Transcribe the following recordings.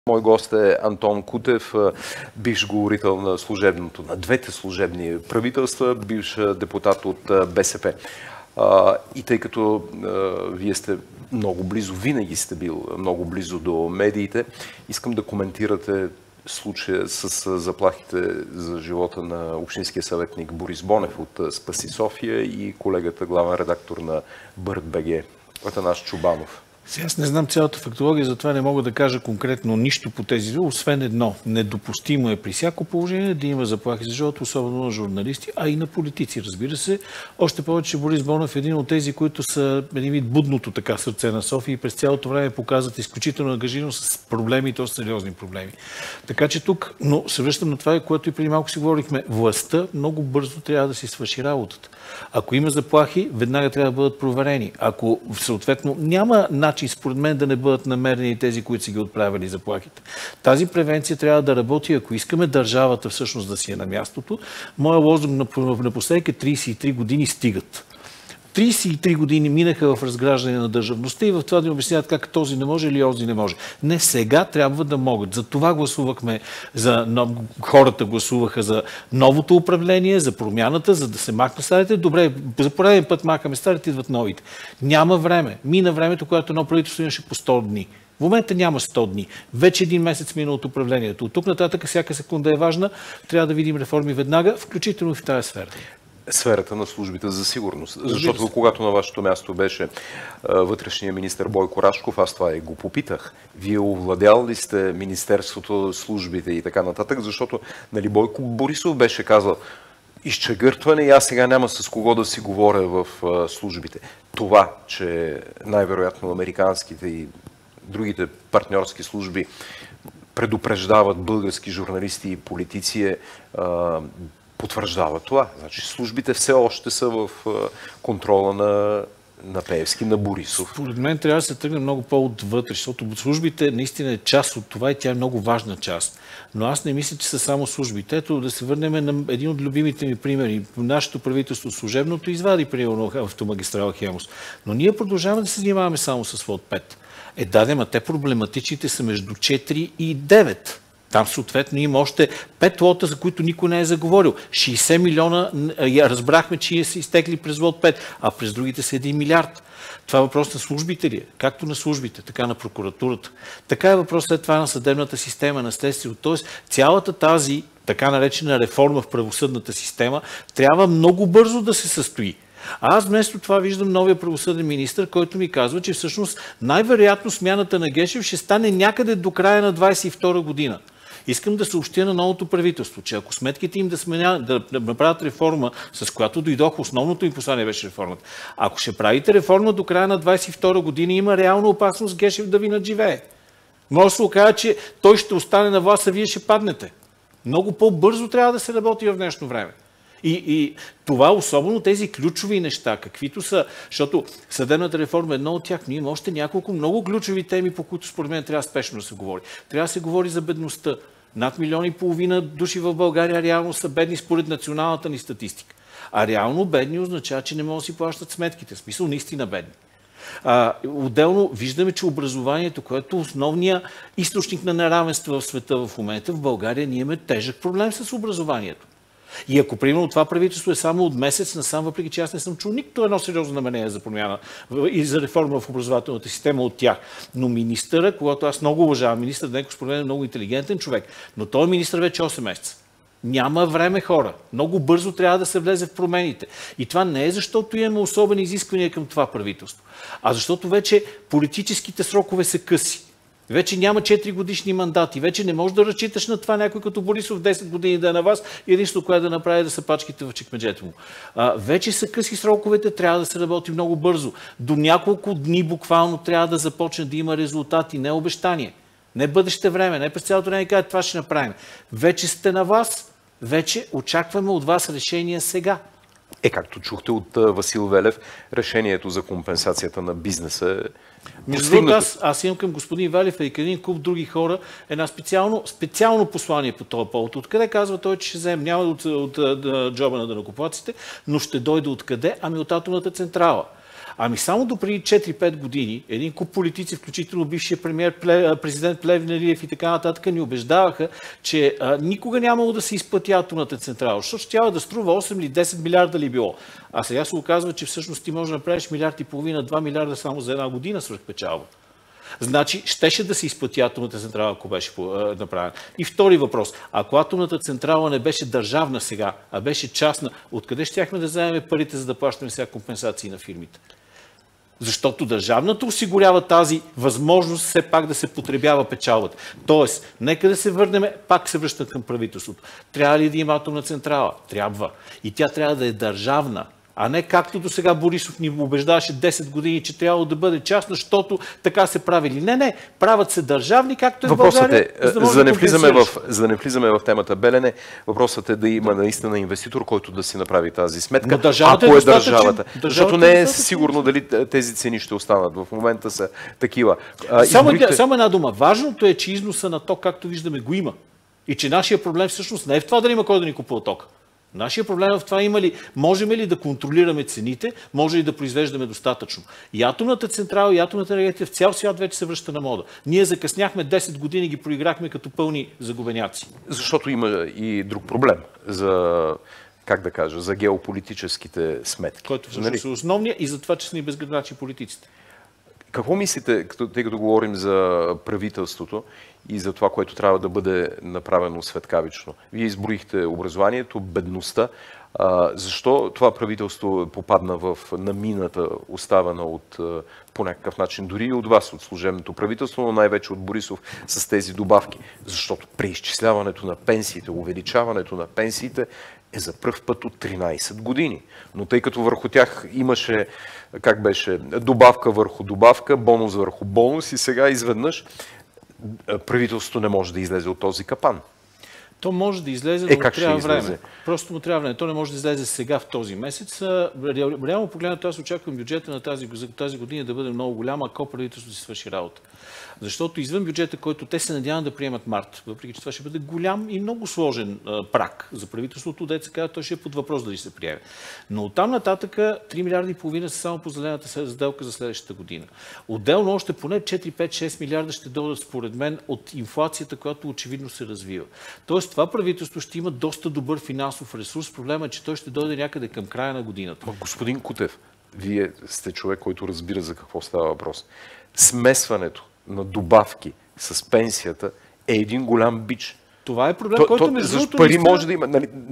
Мой гост е Антон Кутев, бивш говорител на двете служебни правителства, бивш депутат от БСП. И тъй като вие сте много близо, винаги сте бил много близо до медиите, искам да коментирате случая с заплахите за живота на общинския съветник Борис Бонев от Спаси София и колегата главен редактор на Бърт.бг Атанас Чубанов. Аз не знам цялата фактология, затова не мога да кажа конкретно нищо по тези, освен едно. Недопустимо е при всяко положение да има заплахи за живота, особено на журналисти, а и на политици, разбира се. Още повече Борис Бонев е един от тези, които са един вид будното така сърце на София и през цялото време показват изключително ангажираност с проблеми и то с сериозни проблеми. Така че тук, но се връщам на това, което и преди малко си говорихме, властта много бързо трябва да си свърши работата. Ако има заплахи, веднага трябва да бъдат проверени. Ако съответно няма начин, според мен, да не бъдат намерени тези, които са ги отправили заплахите. Тази превенция трябва да работи, ако искаме държавата всъщност да си е на мястото. Моя лозунг напоследък е 33 години стигат. 33 години минаха в разграждане на държавността и в това да ни обясняват как този не може или онзи не може. Не, сега трябва да могат. За това гласувахме, хората гласуваха за новото управление, за промяната, за да се махнат старите. Добре, за пореден път махаме старите, идват новите. Няма време. Мина времето, когато едно правителство имаше по 100 дни. В момента няма 100 дни. Вече един месец мина от управлението. От тук нататък всяка секунда е важна. Трябва да видим реформи веднага, включително и в тази сфера. Сферата на службите за сигурност. Защото когато на вашето място беше вътрешния министър Бойко Рашков, аз това и го попитах. Вие овладял ли сте министерството, службите и така нататък, защото Бойко Борисов беше казал изчегъртване и аз сега няма с кого да си говоря в службите. Това, че най-вероятно американските и другите партньорски служби предупреждават български журналисти и политици потвърждава това. Значи службите все още са в контрола на Пеевски, на Борисов. Според мен трябва да се тръгне много по-отвътре, защото службите наистина е част от това и тя е много важна част. Но аз не мисля, че са само службите. Ето да се върнем на един от любимите ми примери. Нашето правителство служебното извади примерно автомагистрала Хемус. Но ние продължаваме да се занимаваме само с лот 5. Те проблематичните са между 4 и 9. Там съответно има още 5 лота, за които никой не е заговорил. 60 милиона, разбрахме, че са изтекли през лот 5, а през другите са 1 милиард. Това е въпрос на службите ли? Както на службите, така на прокуратурата. Така е въпрос след това на съдебната система, на следствието. Тоест цялата тази така наречена реформа в правосъдната система трябва много бързо да се състои. Аз вместо това виждам новия правосъден министър, който ми казва, че всъщност най-вероятно смяната на Гешев ще стане някъде до края на 2022 година. Искам да съобщя на новото правителство, че ако сметките им да направят реформа, с която дойдох, основното им послание беше реформата. Ако ще правите реформа до края на 2022 година, има реална опасност Гешев да ви надживее. Може да се окаже, че той ще остане на власт, а вие ще паднете. Много по-бързо трябва да се работи в днешно време. И това, особено тези ключови неща, каквито са, защото съдебната реформа е едно от тях, но има още няколко много ключови теми, по които според мен трябва спешно да се говори. Трябва да се говори за бедността. Над 1,5 милиона души в България реално са бедни според националната ни статистика. А реално бедни означава, че не могат да си плащат сметките. В смисъл наистина бедни. Отделно виждаме, че образованието, което е основният източник на неравенство в света в момента, в България ние имаме тежък проблем с образованието. И ако, примерно, това правителство е само от месец насам, въпреки че аз не съм чул нито едно сериозно намерение за промяна и за реформа в образователната система от тях. Но министъра, когато аз много уважавам, министър Денков според мен е много интелигентен човек, но той е министър вече 8 месеца. Няма време, хора. Много бързо трябва да се влезе в промените. И това не е защото имаме особени изисквания към това правителство, а защото вече политическите срокове са къси. Вече няма 4 годишни мандати. Вече не можеш да разчиташ на това някой като Борисов 10 години да е на вас и единствено, което да направи да са пачките в чекмеджето му. Вече са къси сроковете, трябва да се работи много бързо. До няколко дни буквално трябва да започне да има резултати, не обещание. Не бъдеще време, не през цялото време кажа това ще направим. Вече сте на вас, вече очакваме от вас решения сега. Както чухте от Васил Велев, решението за компенсацията на бизнеса между другото, аз имам към господин Велев и към един куп други хора една специално послание по този повод. Откъде казва той, че ще вземе? Няма от джоба на данъкоплатците, но ще дойде откъде? Ами от атомната централа. Ами само до преди 4-5 години един куп политици, включително бившия президент Плевнелиев и така нататък, ни убеждаваха, че никога нямало да се изплати атомната централа, защото тя да струва 8 или 10 милиарда ли било. А сега се оказва, че всъщност ти можеш да направиш 1,5 милиарда, 2 милиарда само за една година свръхпечалба. Значи, щеше да се изплати атомната централа, ако беше направена. И втори въпрос. Ако атомната централа не беше държавна сега, а беше частна, откъде щяхме да вземем парите, за да плащаме сега компенсации на фирмите? Защото държавната осигурява тази възможност все пак да се потребява печалбата. Тоест, нека да се върнем, пак се връщат към правителството. Трябва ли да има атомна централа? Трябва. И тя трябва да е държавна. А не както до сега Борисов ни убеждаваше 10 години, че трябва да бъде частна, защото така се правили. Не, правят се държавни, както е в България. За да не влизаме в темата Белене, въпросът е да има наистина инвеститор, който да си направи тази сметка. Ако е държавата. Защото не е сигурно дали тези цени ще останат. В момента са такива. Само една дума. Важното е, че износа на ток, както виждаме, го има. И че нашия проблем всъщност не е в това да има кой да ни купува ток. Нашия проблем в това можем ли да контролираме цените, може ли да произвеждаме достатъчно. И атомната централа, и атомната енергетика в цял свят вече се връща на мода. Ние закъсняхме 10 години, ги проиграхме като пълни загубеняци. Защото има и друг проблем за геополитическите сметки. Който всъщност е основния и за това, че са ни безгранични политиците. Какво мислите, тъй като говорим за правителството и за това, което трябва да бъде направено светкавично? Вие изброихте образованието, бедността. Защо това правителство попадна на мината, оставена по някакъв начин, дори и от вас, от служебното правителство, но най-вече от Борисов с тези добавки? Защото преизчисляването на пенсиите, увеличаването на пенсиите е за пръв път от 13 години. Но тъй като върху тях имаше, добавка върху добавка, бонус върху бонус и сега изведнъж правителството не може да излезе от този капан. То може да излезе, но му трябва време. Просто му трябва време. То не може да излезе сега в този месец. Реално погледнато, аз очаквам бюджета на тази година да бъде много голям, ако правителството си свърши работа. Защото извън бюджета, който те се надяват да приемат март, въпреки че това ще бъде голям и много сложен прак за правителството, дето се казва, той ще е под въпрос дали се приеме. Но оттам нататък 3 милиарда и половина са само по зелената сделка за следващата година. Отделно още поне 4, 5, 6 милиарда ще дойдат според мен от инфлацията, която очевидно се развива. Тоест това правителство ще има доста добър финансов ресурс. Проблема е, че той ще дойде някъде към края на годината. Господин Кутев, вие сте човек, който разбира за какво става въпрос. Смесването на добавки с пенсията е един голям бич. Това е проблем, който между другото... Пари може да има.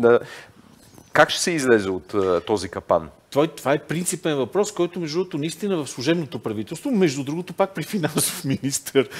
Как ще се излезе от този капан? Това е принципен въпрос, който между другото наистина в служебното правителство, между другото пак при финансов министър,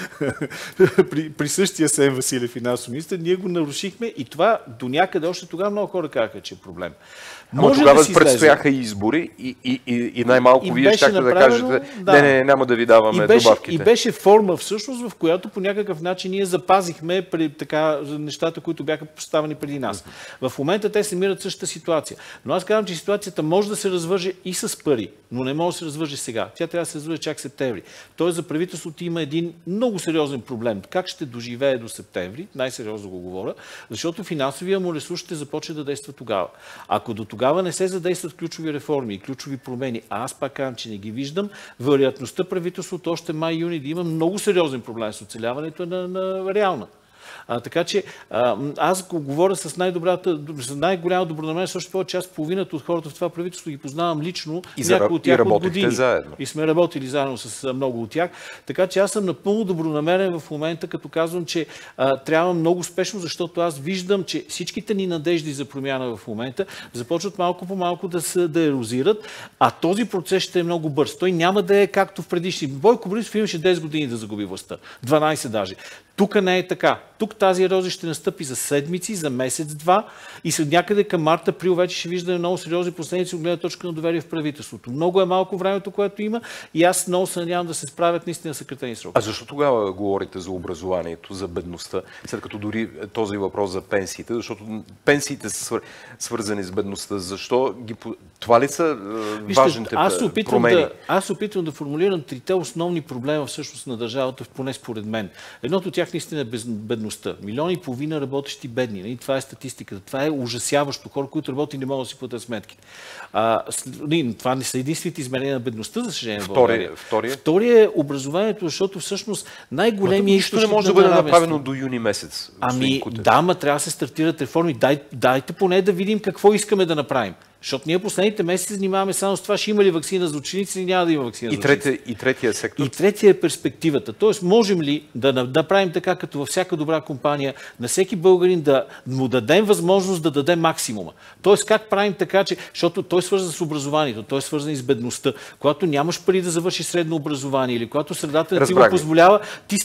при същия Асен Василев финансов министър, ние го нарушихме и това до някъде още тогава много хора казаха, че е проблем. Ама тогава предстояха избори и най-малко вие щяхте да кажете, не, няма да ви даваме добавките. И беше форма всъщност, в която по някакъв начин ние запазихме нещата, които бяха поставени преди нас. В момента те се намират в същата ситуация. Но аз казвам, че ситуацията може да се развърже и с пари, но не може да се развърже сега. Тя трябва да се развърже чак септември. Тоест за правителството има един много сериозен проблем. Как ще доживее до септември, най-сериозно го говоря, защото финансовия му ресурс ще започне да действа тогава. Ако до тогава не се задействат ключови реформи и ключови промени, а аз пак казвам, че не ги виждам, вероятността правителството още май-юни да има много сериозен проблем с оцеляването на реална. Така че аз го говоря с най-голяма добронамереност, още повече аз половината от хората в това правителство ги познавам лично, някои от тях от години. Заедно. И сме работили заедно с много от тях. Така че аз съм напълно добронамерен в момента, като казвам, че трябва много спешно, защото аз виждам, че всичките ни надежди за промяна в момента започват малко по малко да ерозират, а този процес ще е много бърз. Той няма да е както в предишни. Бойко Борисов имаше 10 години да загуби властта. 12 даже. Тук не е така. Тук тази ерозия ще настъпи за седмици, за месец-два и след някъде към март-април вече ще виждаме много сериозни последици от гледна точка на доверие в правителството. Много е малко времето, което има и аз много се надявам да се справят наистина съкратени сроки. А защо тогава говорите за образованието, за бедността, след като дори този въпрос за пенсиите, защото пенсиите са свързани с бедността, защо това ли са важните промени? Аз се опитвам да формулирам трите основни проблема всъщност на държавата, поне според мен. Едното от тях тях наистина е бедността. 1,5 милиона работещи бедни. Това е статистиката. Това е ужасяващо. Хора, които работят и не могат да си платят сметките. Това не са единствените измерения на бедността, за съжаление. Втория е образованието, защото всъщност най-големият източник не може да бъде направено до юни месец. Да, трябва да се стартират реформи. Дайте поне да видим какво искаме да направим. Защото ние последните месеци занимаваме само с това, ще има ли ваксина за ученици или няма да има ваксина за ученици. И третия сектор? И третия е перспективата. Тоест, можем ли да направим така, като във всяка добра компания, на всеки българин да му дадем възможност да даде максимума. Тоест, как правим така, че... Защото той е свързан с образованието, той е свързан и с бедността. Когато нямаш пари да завършиш средно образование или когато средата не ти го позволява,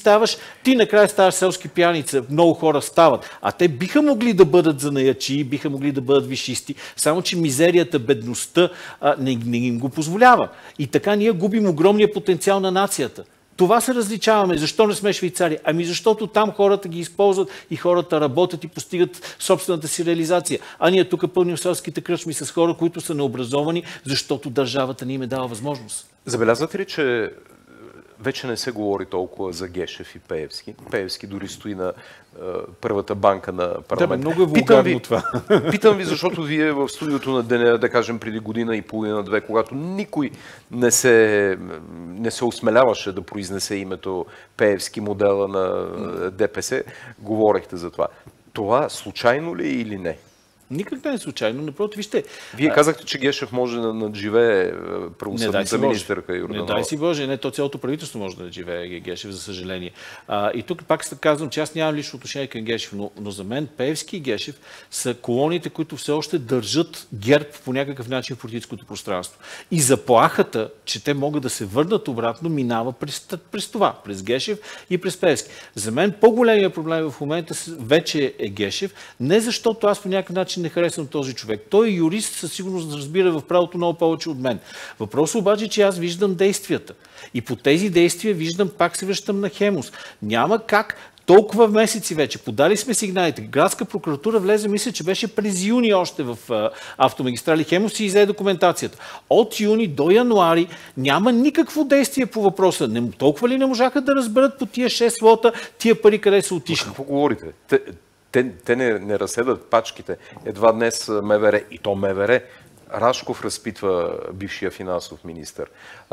ти накрая ставаш селски пияница, много хора стават. А те биха могли да бъдат занаячи, биха могли да бъдат висшисти, само че мизерията, бедността не им го позволява. И така ние губим огромния потенциал на нацията. Това се различаваме. Защо не сме Швейцария? Защото там хората ги използват и хората работят и постигат собствената си реализация. А ние тук пълним селските кръчми с хора, които са необразовани, защото държавата ни им е дала възможност. Забелязвате ли, че вече не се говори толкова за Гешев и Пеевски? Пеевски дори стои на първата банка на парламента. Да, много е вулгарно това. Питам ви, защото вие в студиото на деня, да кажем преди година и половина-две, когато никой не се осмеляваше да произнесе името Пеевски, модела на ДПС, говорехте за това. Това случайно ли или не? Никак не е случайно. Напротив, вижте. Вие казахте, че Гешев може да надживее правосъдната министърка Йорданова. Не дай си Боже, то цялото правителство може да надживее Гешев, за съжаление. И тук пак казвам, че аз нямам лично отношение към Гешев, но за мен Пеевски и Гешев са колоните, които все още държат ГЕРБ по някакъв начин в политическото пространство. И заплахата, че те могат да се върнат обратно, минава през това, през Гешев и през Пеевски. За мен по-големия проблем в момента вече е Гешев, не защото аз по някакъв начин не харесвам този човек. Той е юрист, със сигурност разбира в правото много повече от мен. Въпросът обаче, че аз виждам действията. И по тези действия виждам, пак се връщам на Хемус. Няма как толкова месеци вече. Подали сме сигналите. Градска прокуратура влезе, мисля, че беше през юни още в автомагистрали Хемус и издаде документацията. От юни до януари няма никакво действие по въпроса. Толкова ли не можаха да разберат по тия 6 лота, тия пари къде са отишли? Какво говорите? Те не разследват пачките. Едва днес МВР, и то МВР, Рашков разпитва бившия финансов министър.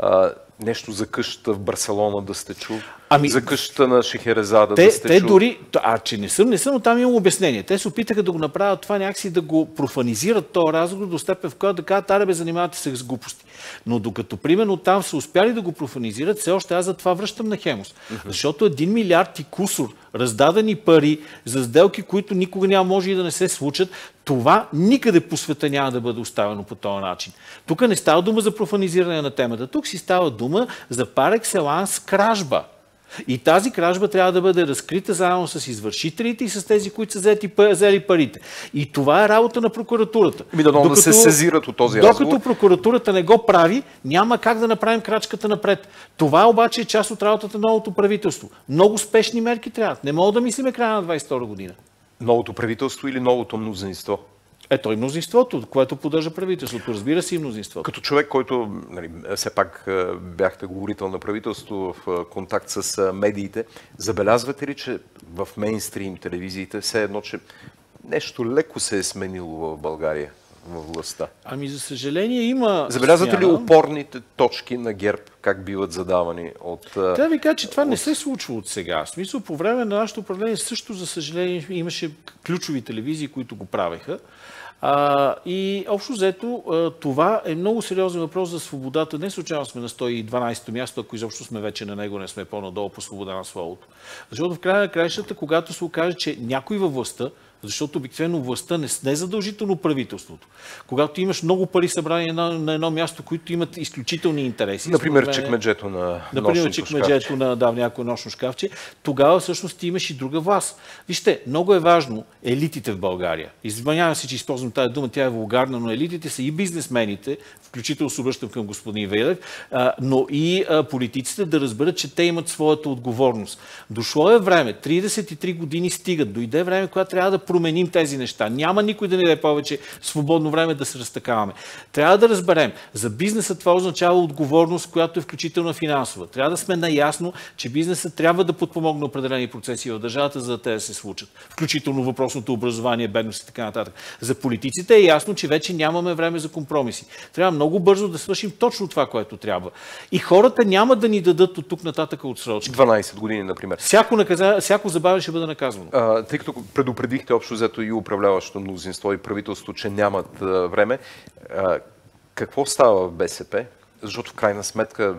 Нещо за къщата в Барселона да сте чул? За къщата на Шехерезада да сте чул? Те дори... че не съм, но там имам обяснение. Те се опитаха да го направят това някакси да го профанизират този разговор до степен, в която да кажат, занимавате се с глупости. Но докато примерно там са успяли да го профанизират, все още аз за това връщам на Хемус. Защото 1 милиард и кусор раздадени пари за сделки, които никога няма може и да не се случат, това никъде по света няма да бъде оставено по този начин. Тук не става дума за профанизиране на темата. Тук си става дума за пар екселанс кражба. И тази кражба трябва да бъде разкрита заедно с извършителите и с тези, които са взели парите. И това е работа на прокуратурата. Да се сезират от този разговор. Докато прокуратурата не го прави, няма как да направим крачката напред. Това обаче е част от работата на новото правителство. Много спешни мерки трябват. Не мога да мислиме края на 22 година. Новото правителство или новото мнозинство? Ето и мнозинството, което поддържа правителството. Разбира се и мнозинството. Като човек, който все пак бяхте говорител на правителство в контакт с медиите, забелязвате ли, че в мейнстрим телевизиите все едно, че нещо леко се е сменило в България, в властта? За съжаление има... Забелязвате ли опорните точки на ГЕРБ, как биват задавани от... Трябва да ви кажа, че това не се случва от сега. В смисъл, по време на нашето управление също, за съжаление, имаше ключови телевизии, които го правеха. И общо взето, това е много сериозен въпрос за свободата. Не случайно сме на 112-то място, ако изобщо сме вече на него, не сме по-надолу по свобода на словото. Защото в края на краищата, когато се окаже, че някой във властта, защото обикновено властта не е задължително правителството. Когато имаш много пари събрани на едно място, които имат изключителни интереси. Например, чекмеджето на някое нощно шкафче, тогава всъщност ти имаш и друга власт. Вижте, много е важно елитите в България. Извинявам се, че използвам тази дума, тя е вулгарна, но елитите са и бизнесмените, включително се обръщам към господин Велев, но и политиците да разберат, че те имат своята отговорност. Дошло е време, 33 години стигат, дойде време, когато трябва да променим тези неща. Няма никой да ни даде повече свободно време да се разтакаваме. Трябва да разберем, за бизнеса това означава отговорност, която рамка, включително финансова. Трябва да сме наясно, че бизнесът трябва да подпомогне определени процеси в държавата, за да те да се случат. Включително въпросното образование, бедност и така нататък. За политиците е ясно, че вече нямаме време за компромиси. Трябва много бързо да свършим точно това, което трябва. И хората няма да ни дадат от тук нататък отсрочки. 12 години, например. Всяко забавяне ще бъде наказано. Тъй като предупредихте общо взето и управляващото мнозинство и правителство, че нямат време, какво става в БСП? Защото в крайна сметка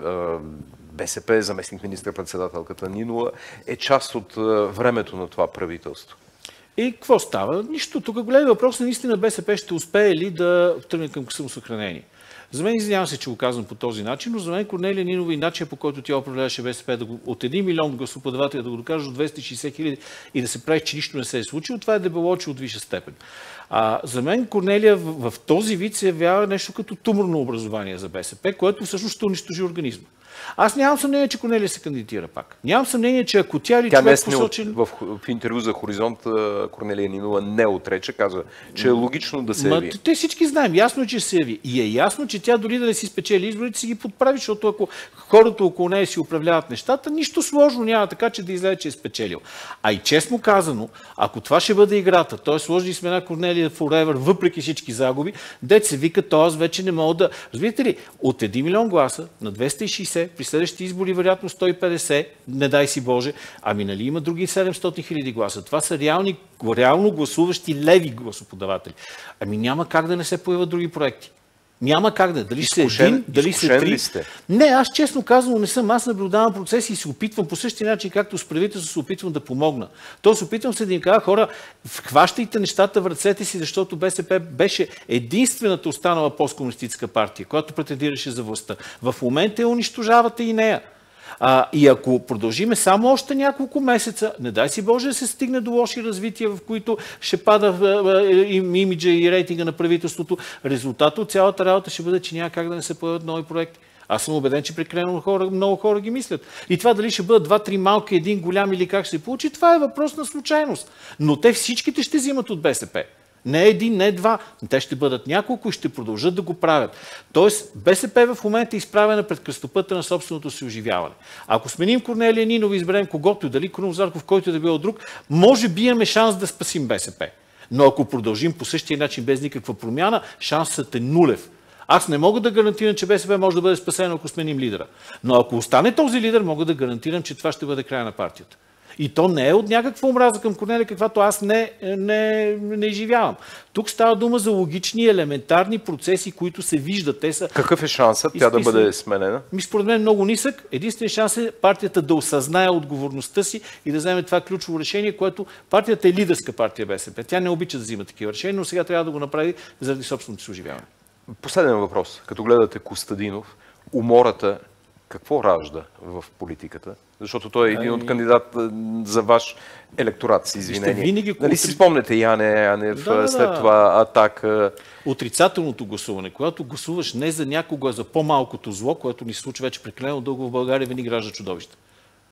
БСП, заместник министър-председателката Нинова, е част от времето на това правителство. И какво става? Нищо. Тук големи въпрос е наистина БСП ще успее ли да тръгне към самосъхранение. За мен, извинявам се, че го казвам по този начин, но за мен Корнелия Нинова и начин, по който тя управляваше БСП, от 1 милион гласоподаватели да го докаже до 260 хиляди и да се прави, че нищо не се е случило, това е дебелочи от висша степен. За мен Корнелия в този вид се явява нещо като туморно образование за БСП, което всъщност ще унищожи организма. Аз нямам съмнение, че Корнелия се кандидатира пак. Нямам съмнение, че ако тя или човек посочен... В интервю за Хоризонт Корнелия Нинова не отрече, каза, че е логично да се яви. Те всички знаем, ясно, че се яви. И е ясно, че тя дори да не си спечели изборите, си ги подправи, защото ако хората около нея си управляват нещата, нищо сложно няма, така че да излезе, че е спечелил. А и честно казано, ако това ще бъде играта, т.е. сложи сме една Корнелия forever, въпреки всички загуби, дет се вика, аз вече не мога да... Разбирате ли, от 1 милион гласа на 260, при следващите избори вероятно 150, не дай си Боже, нали има други 700 хиляди гласа. Това са реално гласуващи леви гласоподаватели. Няма как да не се появят други проекти. Няма как да. Дали ще е един, дали ще е три. Не, аз честно казвам не съм. Аз наблюдавам процеси и се опитвам по същия начин, както с правителството се опитвам да помогна. Тоест опитвам се да им кажа, хора, хващайте нещата в ръцете си, защото БСП беше единствената останала посткомунистическа партия, която претендираше за властта. В момента я унищожавате и нея. И ако продължиме само още няколко месеца, не дай си Боже да се стигне до лоши развития, в които ще пада имиджа и рейтинга на правителството, резултатът от цялата работа ще бъде, че няма как да не се появят нови проекти. Аз съм убеден, че прекалено много хора ги мислят. И това дали ще бъдат 2-3 малки, един голям или как ще се получи, това е въпрос на случайност. Но те всичките ще взимат от БСП. Не един, не два. Те ще бъдат няколко и ще продължат да го правят. Тоест, БСП в момента е изправена пред кръстопътя на собственото си оживяване. Ако сменим Корнелия Нинова и изберем когото, дали Крум Зарков, който е да бил друг, може би имаме шанс да спасим БСП. Но ако продължим по същия начин без никаква промяна, шансът е нулев. Аз не мога да гарантирам, че БСП може да бъде спасено, ако сменим лидера. Но ако остане този лидер, мога да гарантирам, че това ще бъде края на партията. И то не е от някаква омраза към Корнелия, каквато аз не изживявам. Тук става дума за логични, елементарни процеси, които се виждат. Те са... Какъв е шансът тя да бъде сменена? Според мен много нисък. Единственият шанс е партията да осъзнае отговорността си и да вземе това ключово решение, което партията е лидерска партия БСП. Тя не обича да взима такива решения, но сега трябва да го направи заради собственото си оживяване. Последен въпрос. Като гледате Костадинов, умората какво ражда в политиката? Защото той е един от кандидат за ваш електорат, с извинение. Нали си спомнете Янев, след това Атака? Отрицателното гласуване, когато гласуваш не за някого, а за по-малкото зло, което ни се случва вече прекалено дълго в България, винаги ражда чудовище.